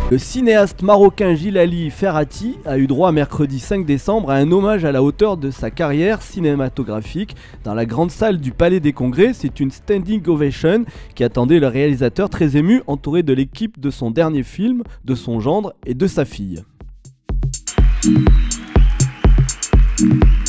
Le cinéaste marocain Djilali Ferrati a eu droit mercredi 5 décembre à un hommage à la hauteur de sa carrière cinématographique dans la grande salle du Palais des Congrès. C'est une standing ovation qui attendait le réalisateur très ému, entouré de l'équipe de son dernier film, de son gendre et de sa fille.